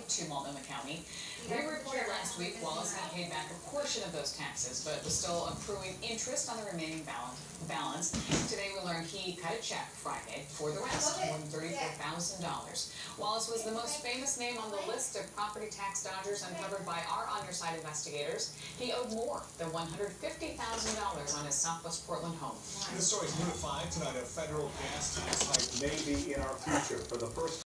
to Multnomah County. We reported last week Wallace had paid back a portion of those taxes, but was still accruing interest on the remaining balance. Today we learned he cut a check Friday for the rest, more than $34,000. Wallace was the most famous name on the list of property tax dodgers uncovered by our On Your Side investigators. He owed more than $150,000 on his Southwest Portland home. This story is new at 5 tonight. A federal gas tax hike may be in our future. For the first